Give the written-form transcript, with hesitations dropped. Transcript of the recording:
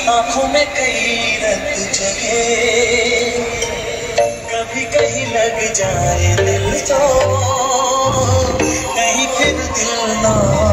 आंखों में कई रंग जगे, कभी कहीं लग जाए दिल तो कहीं फिर दिल ना